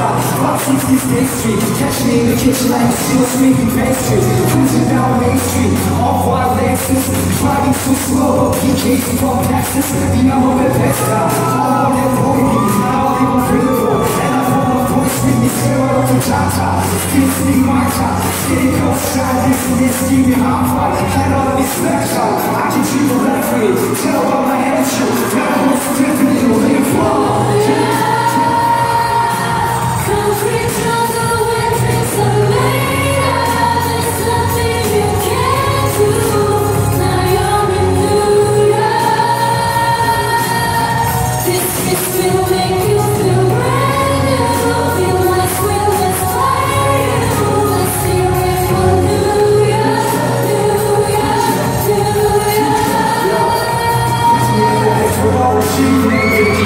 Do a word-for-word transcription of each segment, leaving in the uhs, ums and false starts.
stop. five sixty State Street, catch me in the kitchen like still sweeping pastry. Cruising down Main Street, off-white Lexus, driving so slow, he came from Texas. The number of Pesca, all on that road, now they won't feel it. And I want a voice with me, zero of the cha-cha. Still see my cha, sitting close, trying this and this, give me hot fight. Had all of this special, I can treat the referee. Tell about my attitude, now I'm a different little live for. Concrete drums of the wind, drinks are made of. There's nothing you can't do. Now you're in New York. This kiss will make you feel brand new. Feel like we'll inspire you. Let's hear it for New York, New York, New York. That's what all she needs.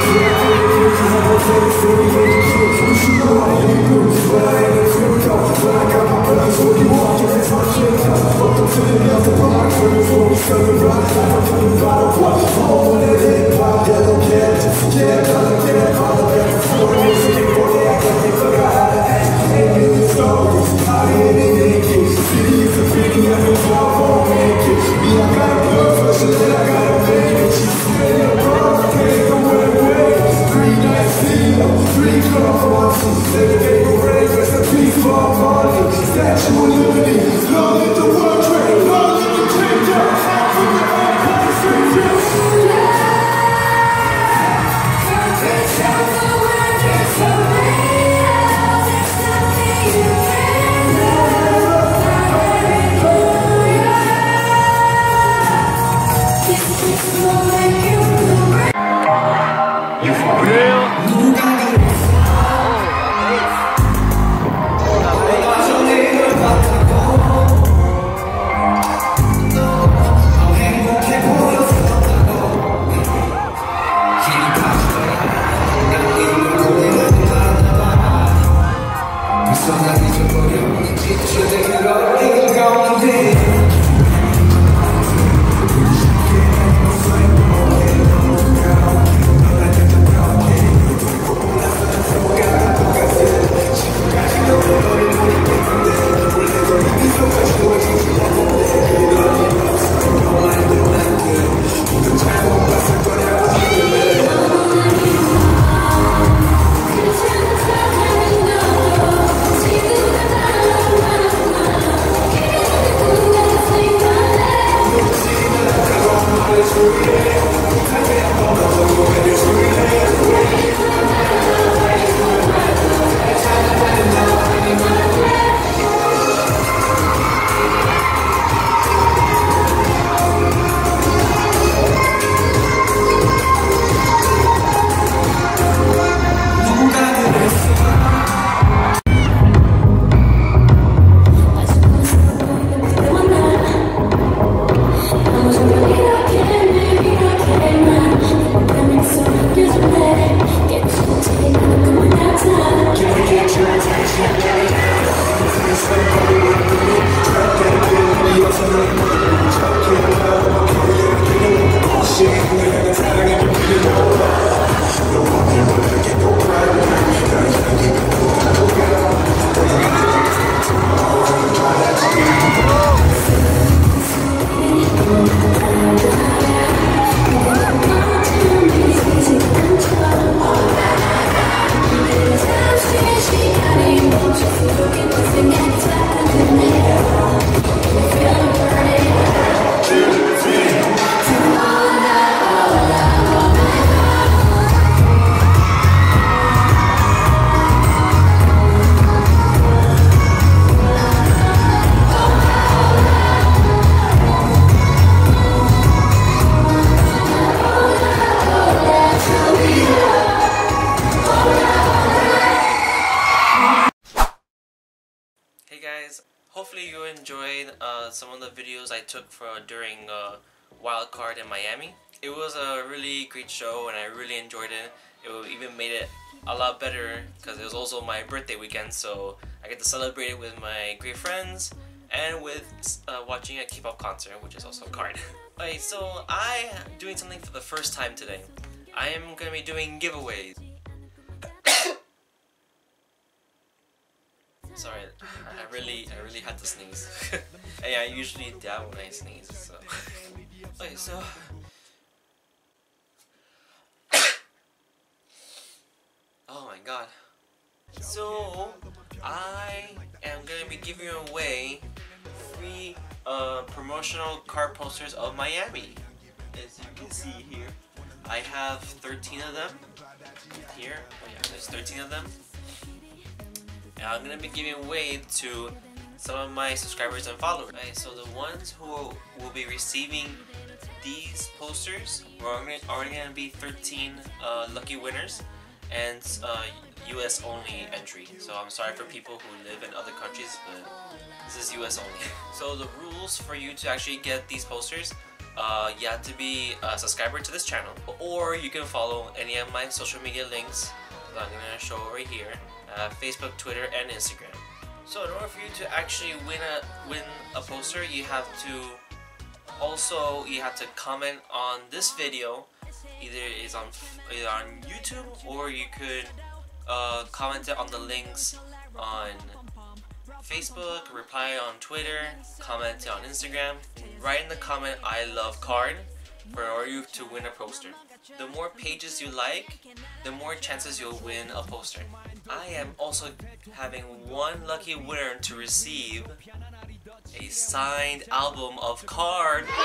Hopefully you enjoyed uh, some of the videos I took for during uh, Wild Card in Miami. It was a really great show and I really enjoyed it. It even made it a lot better because it was also my birthday weekend, so I get to celebrate it with my great friends and with uh, watching a K-pop concert, which is also K A R D. Okay, so I am doing something for the first time today. I am going to be doing giveaways. really, I really had to sneeze. And yeah, I usually dab when I sneeze, so. Okay, so. Oh my god. So, I am gonna be giving away free uh, promotional card posters of Miami. As you can see here, I have thirteen of them. Here, oh yeah, there's thirteen of them. And I'm gonna be giving away to some of my subscribers and followers. Okay, so the ones who will be receiving these posters are only gonna be thirteen uh, lucky winners, and uh, U S only entry. So I'm sorry for people who live in other countries, but this is U S only. So the rules for you to actually get these posters, uh, you have to be a subscriber to this channel, or you can follow any of my social media links that I'm gonna show over here, uh, Facebook, Twitter, and Instagram. So in order for you to actually win a win a poster, you have to also you have to comment on this video. Either it's on either on YouTube, or you could uh, comment it on the links on Facebook, reply on Twitter, comment it on Instagram. Write in the comment "I love K A R D" for order you to win a poster. The more pages you like, the more chances you'll win a poster. I am also having one lucky winner to receive a signed album of K A R D.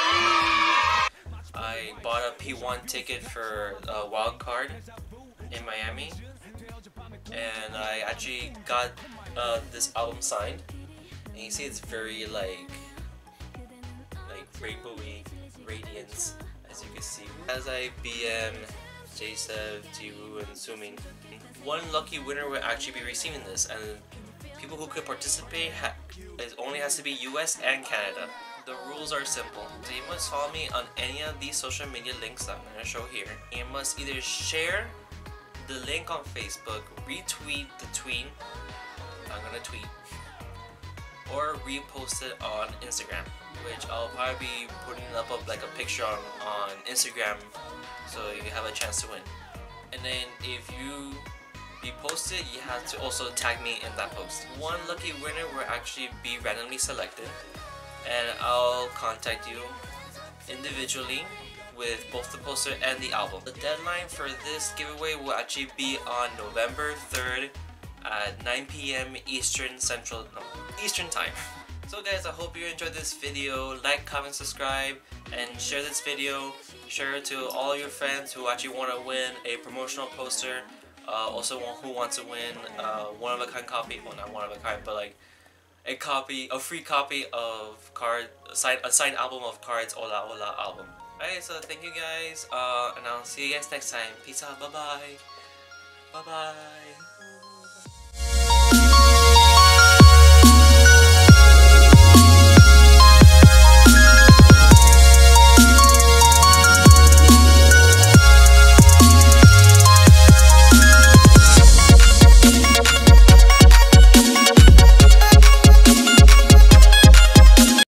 I bought a P one ticket for uh, Wild Card in Miami, and I actually got uh, this album signed. And you see, it's very like like rainbowy radiance, as you can see. As I B M J.Steph, Jiwoo, and Sumin, one lucky winner will actually be receiving this, and people who could participate ha it only has to be U S and Canada. The rules are simple. So you must follow me on any of these social media links that I'm going to show here. You must either share the link on Facebook, retweet the tweet, I'm going to tweet, or repost it on Instagram, which I'll probably be putting up of like a picture on, on Instagram, so you have a chance to win. And then if you repost it, you have to also tag me in that post. One lucky winner will actually be randomly selected, and I'll contact you individually with both the poster and the album. The deadline for this giveaway will actually be on November third at nine P M Eastern Central, no, Eastern Time. So guys, I hope you enjoyed this video. Like, comment, subscribe, and share this video. Share it to all your friends who actually want to win a promotional poster. Uh, also, who wants to win uh, one of a kind copy? Well, not one of a kind, but like a copy, a free copy of K A R D, a signed, a signed album of K A R D's Hola Hola album. Alright, so thank you guys, uh, and I'll see you guys next time. Peace out, bye bye. Bye bye.